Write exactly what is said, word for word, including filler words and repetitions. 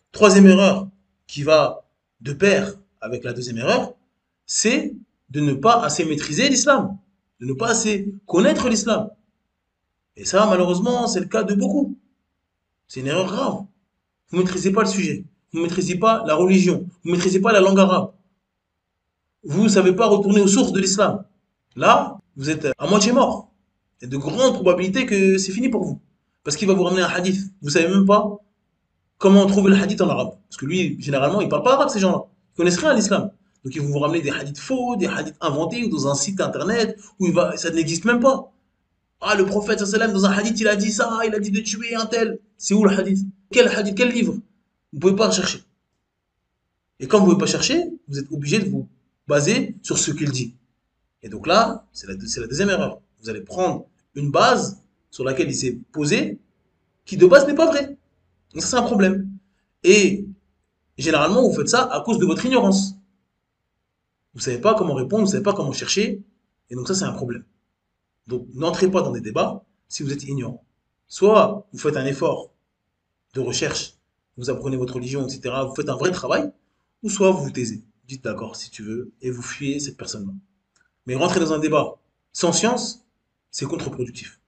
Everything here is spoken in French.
Troisième erreur qui va de pair avec la deuxième erreur, c'est de ne pas assez maîtriser l'islam, de ne pas assez connaître l'islam. Et ça, malheureusement, c'est le cas de beaucoup. C'est une erreur grave. Vous ne maîtrisez pas le sujet, vous ne maîtrisez pas la religion, vous ne maîtrisez pas la langue arabe, vous ne savez pas retourner aux sources de l'islam. Là, vous êtes à moitié mort. Il y a de grandes probabilités que c'est fini pour vous. Parce qu'il va vous ramener un hadith. Vous ne savez même pas comment trouver le hadith en arabe. Parce que lui, généralement, il ne parle pas arabe, ces gens-là. Ils connaissent rien à l'islam. Donc ils vont vous ramener des hadiths faux, des hadiths inventés ou dans un site internet où il va, ça n'existe même pas. Ah, le prophète, sallam, dans un hadith, il a dit ça, il a dit de tuer un tel. C'est où le hadith? Quel hadith? Quel livre? Vous ne pouvez pas rechercher. Et quand vous ne pouvez pas chercher, vous êtes obligé de vous baser sur ce qu'il dit. Et donc là, c'est la, c'est la deuxième erreur. Vous allez prendre une base sur laquelle il s'est posé, qui de base n'est pas vraie. Donc ça, c'est un problème. Et généralement, vous faites ça à cause de votre ignorance. Vous ne savez pas comment répondre, vous ne savez pas comment chercher. Et donc ça, c'est un problème. Donc n'entrez pas dans des débats si vous êtes ignorant. Soit vous faites un effort de recherche, vous apprenez votre religion, et cetera. Vous faites un vrai travail, ou soit vous vous taisez. Dites d'accord si tu veux, et vous fuyez cette personne-là. Mais rentrer dans un débat sans science, c'est contre-productif.